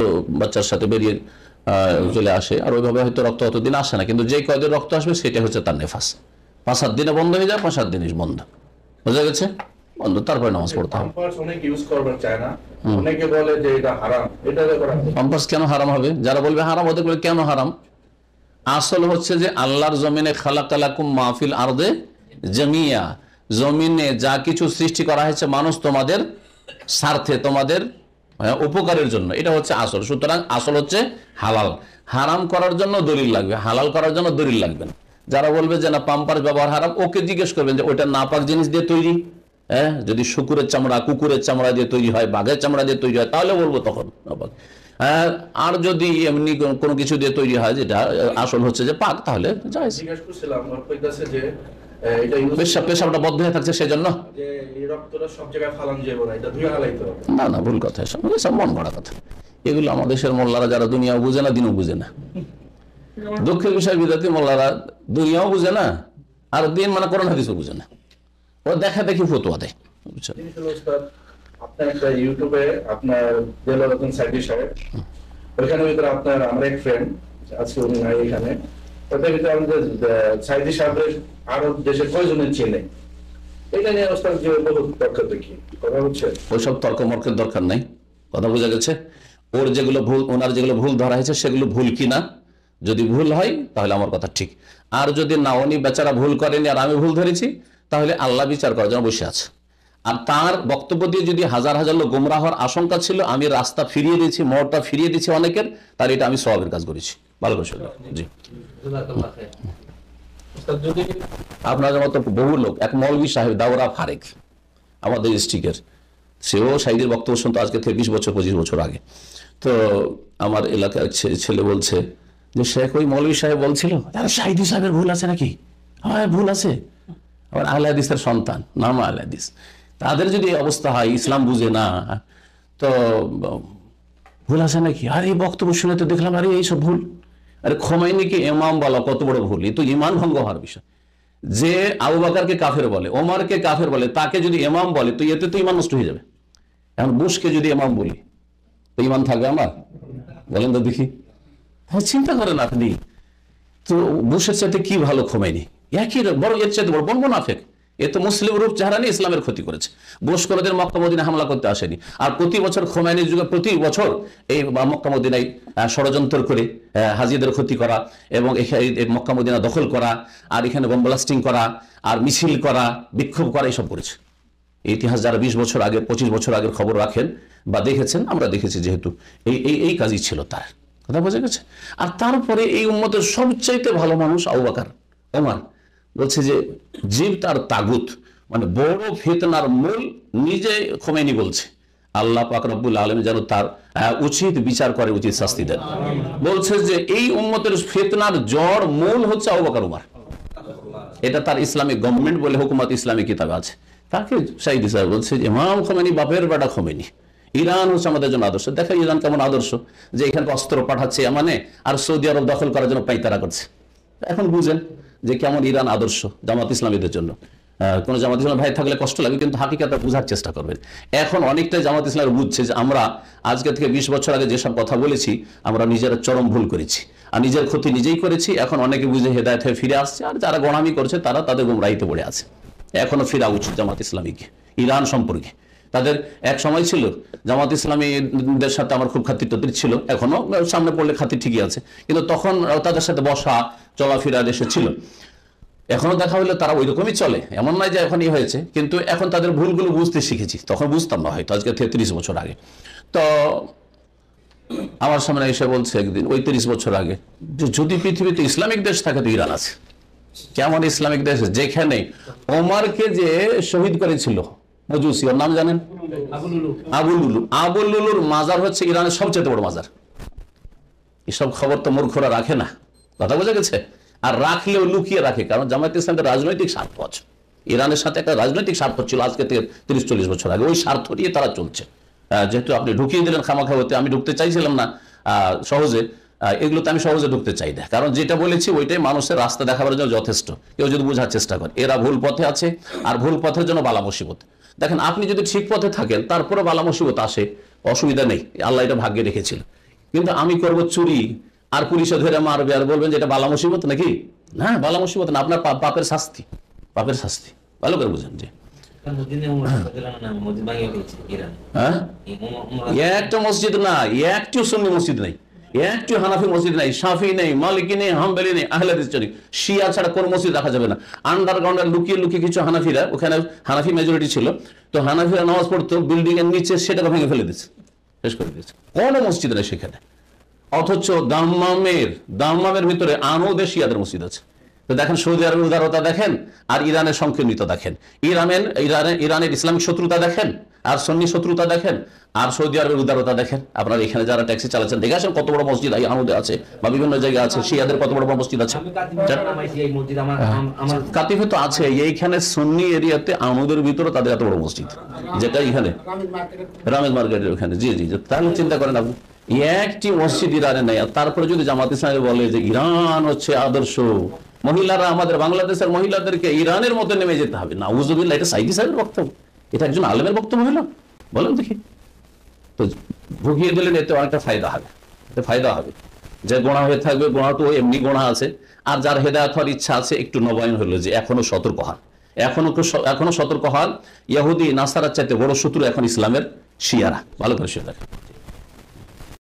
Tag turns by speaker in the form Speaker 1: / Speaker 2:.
Speaker 1: বাচ্চার সাথে বেরিয়ে চলে আসে, আর ওইভাবে হয়তো রক্ত অতদিন আসে না, কিন্তু যে কয়দিন রক্ত আসবে সেটা হচ্ছে তার নেফাস। 5-7 দিনে বন্ধ হয়ে যায়, 5-7 দিনই বন্ধ, বোঝা গেছে, বন্ধ, তারপরে নামাজ পড়তে হবে। পাম্পাস কেন হারাম হবে? যারা বলবে হারাম, ওদের বলে কেন হারাম? আসল হচ্ছে যে আল্লাহর জমিনে খালাকালাকুম মাহফিল আরদে জামিয়া, জমিনে যা কিছু সৃষ্টি করা হয়েছে মানুষ তোমাদের স্বার্থে, তোমাদের উপকারের জন্য, এটা হচ্ছে আসল। সুতরাং আসল হচ্ছে হালাল, হারাম করার জন্য দলিল লাগবে, হালাল করার জন্য দলিল লাগবে না। যারা বলবে যে না পাম্পাস ব্যবহার হারাম, ওকে জিজ্ঞেস করবেন যে ওইটা নাপাক জিনিস দিয়ে তৈরি, যদি শুকুরের চামড়া, কুকুরের চামড়া দিয়ে তৈরি হয়, বাঘের চামড়া দিয়ে তৈরি হয়, তাহলে বলবো তখন নাপাক। আর যদি এমনি কোনো কিছু দিয়ে তৈরি হয় যেটা আসল হচ্ছে যে পাক, তাহলে জায়েজ। পেশাবটা বদ্ধ হয়ে থাকছে সেজন্য না, না, ভুল কথা, সব মন গড়া কথা। এগুলো আমাদের দেশের মোল্লারা যারা দুনিয়াও বুঝে না, দিনও বুঝে না, দুঃখের বিষয় বিদ্যার্থী মোল্লারা দুনিয়াও বুঝে না, আর দিন মানে করোনা হাদিসও বুঝে না, ও দেখা দেখি ফতোয়া দেয়।
Speaker 2: আপনার একটা ইউটিউবে আপনার দেলোয়ার হোসেন সাইদি সাহেব, ওইখানে ভিতরে আপনার আমার এক ফ্রেন্ড, আজকে উনি নাই এখানে, ওদের ভিতরে আমাদের সাইদি সাহেবের আরো দেশের কয়জনের ছেলে, এটা নিয়ে অবস্থা যে বহুত তর্ক দেখি, কথা হচ্ছে
Speaker 1: ওইসব তর্ক মর্কের দরকার নাই, কথা বোঝা গেছে। ওর যেগুলো ভুল, ওনার যেগুলো ভুল ধরা হয়েছে সেগুলো ভুল কিনা, যদি ভুল হয় তাহলে আমার কথা ঠিক, আর যদি না উনি বেচারা ভুল করেনি আর আমি ভুল ধরেছি, তাহলে আল্লাহ বিচার করার জন্য বসে আছে। আর তার বক্তব্য দিয়ে যদি হাজার হাজার লোক গোমরাহ হওয়ার আশঙ্কা ছিল, আমি রাস্তা ফিরিয়ে দিয়েছি, মোড়টা ফিরিয়ে দিয়েছি অনেকের, তার এটা আমি সওয়াবের কাজ করেছি। ভালো করে শুনলাম। জি, আপনার মতো বহু লোক, এক মৌলভী সাহেব দাওরা ফারেক আমাদের ডিস্ট্রিক্টের, সেও সাইদের বক্তব্য শুনতো আজকে থেকে 20 বছর 25 বছর আগে। তো আমার এলাকার ছেলে বলছে যে শেখ ওই মৌলভী সাহেব বলছিল সাইদি সাহেবের ভুল আছে নাকি? হ্যাঁ ভুল আছে, আবার আহলে হাদিসের সন্তান, নাম আহলে হাদিস, তাদের যদি অবস্থা হয় ইসলাম বুঝে না, তো ভুল আছে নাকি? আর এই বক্তব্য শুনে তো দেখলাম আরে এইসব ভুল। আরে খোমেনিকে ইমাম বলা কত বড় ভুল, এই তো ইমান ভঙ্গ হওয়ার বিষয়। যে আবু বকরকে কাফের বলে, ওমরকে কাফের বলে, তাকে যদি ইমাম বলে তো এতে তো ইমান নষ্ট হয়ে যাবে। এখন বুশকে যদি ইমাম বলি তো ইমান থাকবে আমার? বলেন তো দেখি, চিন্তা করেন আপনি। তো বুশের চাইতে কি ভালো খোমেনি? একই বড়, এর চাইতে বড় মুনাফিক। এ তো মুসলিম রূপ চেহারা নিয়ে ইসলামের ক্ষতি করেছে। বুশ কোনোদিন মক্কা মদিনায় হামলা করতে আসেনি, আর প্রতি বছর খোমেনির যুগে প্রতি বছর এই মক্কা মদিনায় ষড়যন্ত্র করে হাজিদের ক্ষতি করা এবং মক্কা মদিনা দখল করা, আর এখানে বোম ব্লাস্টিং করা, আর মিছিল করা, বিক্ষোভ করা, এইসব করেছে। ইতিহাস যারা 20 বছর আগে 25 বছর আগের খবর রাখেন বা দেখেছেন, আমরা দেখেছি, যেহেতু এই কাজই ছিল তার, কথা বোঝা গেছে। আর তারপরে এই উম্মতের সবচাইতে ভালো মানুষ আবু বকর, ওমর বলছে যে জীব তার তাগুত, মানে বড় ফিতনার মূল নিজে খোমেনি বলছে, আল্লাহ পাক রব্বুল আলামিন যেন তার উচিত বিচার করে, উচিত শাস্তি দেন। বলছে যে এই উম্মতের ফিতনার জড় মূল হচ্ছে আবু বকর ওমর। এটা তার ইসলামিক গভর্নমেন্ট বলে হুকুমত ইসলামী কিতাবে আছে। তাকে সাইদি সাহেব বলছে যে ইমাম খোমেনি বাপের বেটা খোমেনি, ইরান হচ্ছে আমাদের জন্য আদর্শ। দেখো ইরান কেমন আদর্শ, যে এখানে অস্ত্র পাঠাচ্ছে মানে, আর সৌদি আরব দখল করার জন্য পাইতারা করছে। এখন বুঝেন যে কেমন ইরান আদর্শ জামাত ইসলামীদের জন্য। কোন জামাত ইসলাম ভাই থাকলে কষ্ট লাগে, কিন্তু হাকিকাতটা বোঝার চেষ্টা করবেন। এখন অনেকটাই জামাত ইসলাম বুঝছে যে আমরা আজকে থেকে 20 বছর আগে যেসব কথা বলেছি, আমরা নিজেরা চরম ভুল করেছি আর নিজের ক্ষতি নিজেই করেছি। এখন অনেকে বুঝে হেদায়েত হয়ে ফিরে আসছে, আর যারা গোঁড়ামি করছে তারা তাদের গুমরাহিতে পড়ে আছে। এখনো ফিরা উচিত জামাত ইসলামীকে ইরান সম্পর্কে। তাদের এক সময় ছিল জামাত ইসলামীদের সাথে আমার খুব খাতির টাতির ছিল, এখনো সামনে পড়লে খাতির ঠিকই আছে, কিন্তু তখন তাদের সাথে বসা চলাফেরা দেশে ছিল। এখনো দেখা হলে তারা ওই রকমই চলে, এমন নয় যে এখনই হয়েছে, কিন্তু এখন তাদের ভুলগুলো বুঝতে শিখেছি, তখন বুঝতাম না হয়তো, আজকে 33 বছর আগে। তো আমার সামনে এসে বলছে একদিন, ওই 30 বছর আগে, যে যদি পৃথিবীতে ইসলামিক দেশ থাকে তো ইরান আছে। কেমন ইসলামিক দেশ? যেখানে ওমরকে যে শহীদ করেছিল মজুসি, ওর নাম জানেন? আবুল লুলুর মাজার হচ্ছে ইরানের সবচেয়ে বড় মাজার। এসব খবর তো মূর্খরা রাখে না, কথা বোঝা গেছে। আর রাখলেও লুকিয়ে রাখে, কারণ জামায়াত ইসলামের রাজনৈতিক স্বার্থ আছে। ইরানের সাথে একটা রাজনৈতিক স্বার্থ ছিল আজকে থেকে 30-40 বছর আগে, ওই স্বার্থ নিয়ে তারা চলছে। যেহেতু আপনি ঢুকিয়ে দিলেন খামাখা হতে, আমি ঢুকতে চাইছিলাম না সহজে, এগুলোতে আমি সহজে ঢুকতে চাই না, কারণ যেটা বলেছি ওইটাই মানুষের রাস্তা দেখাবার জন্য যথেষ্ট। কেউ যদি বোঝার চেষ্টা করে এরা ভুল পথে আছে, আর ভুল পথের জন্য বালা মুসিবত। দেখেন আপনি যদি ঠিক পথে থাকেন তারপরে বালা মুসিবত আসে, অসুবিধা নেই, আল্লাহ এটা ভাগ্যে রেখেছিল। কিন্তু আমি করব চুরি, আর পুলিশে ধরে মারবে, আর বলবেন যে এটা বালা মুসিবত নাকি? না, বালা মুসিবত না, আপনার পাপের শাস্তি, পাপের শাস্তি। ভালো করে বুঝেন যে হ্যাঁ, একটা মসজিদ না, একটিও সুন্নি মসজিদ নেই, একটি হানাফি মসজিদ নাই, শাফি নেই, মালিকি নেই, হাম্বলি নেই, আহলে হাদিস নেই, শিয়া ছাড়া কোন মসজিদ রাখা যাবে না। আন্ডারগ্রাউন্ডে লুকিয়ে লুকিয়ে কিছু হানাফিরা, ওখানে হানাফি মেজরিটি ছিল, তো হানাফিরা নামাজ পড়তো বিল্ডিং এর নিচে, সেটাকে ভেঙে ফেলে দিচ্ছে, শেষ করে দিয়েছে, কোনো মসজিদ নেই সেখানে। অথচ দাম্মামের ভিতরে আনোদে শিয়াদের মসজিদ আছে। তো দেখেন সৌদি আরবের উদারতা দেখেন, আর ইরানের সংকীর্ণতা দেখেন, ইরানের ইসলামিক শত্রুতা দেখেন, আর সন্নি শত্রুতা দেখেন, আর সৌদি আরবের উদারতা দেখেন। আপনার এখানে যারা ট্যাক্সি চালাচ্ছেন দেখে আসেন কত বড় মসজিদ আনোদে আছে, বা বিভিন্ন জায়গায় আছে, শিয়াদের কত বড় বড় মসজিদ আছে। কাতিফে তো আছে, এইখানে সুন্নি এরিয়াতে আনোদের ভিতরে তাদের এত বড় মসজিদ, যেটা এখানে রামেজ মার্কেটের ওখানে। জি জি, তাহলে চিন্তা করেন আপনি, একটি মসজিদ ইরানে নেই। আর তারপরে যদি জামাত ইসলামী বলে যে ইরান হচ্ছে আদর্শ, মহিলারা, আমাদের বাংলাদেশের মহিলাদেরকে ইরানের মতো নেমে যেতে হবে, না উজুবিল্লাহ, এটা সাইদি সাহেবের বক্তব্য, এটা একজন আলেমের বক্তব্য হলো? বলেন দেখি। তো ভুগিয়ে দিলেন, এতে অনেকটা ফায়দা হবে, ফায়দা হবে। যে গোনা হয়ে থাকবে, গোনা তো এমনি গোনা আছে, আর যার হেদায়েত হওয়ার ইচ্ছা আছে, একটু নবায়ন হলো যে এখনো সতর্ক হন, এখনো সতর্ক হন। ইহুদি নাসারার চাইতে বড় শত্রু এখন ইসলামের শিয়ারা। ভালো করে সে দেখেন।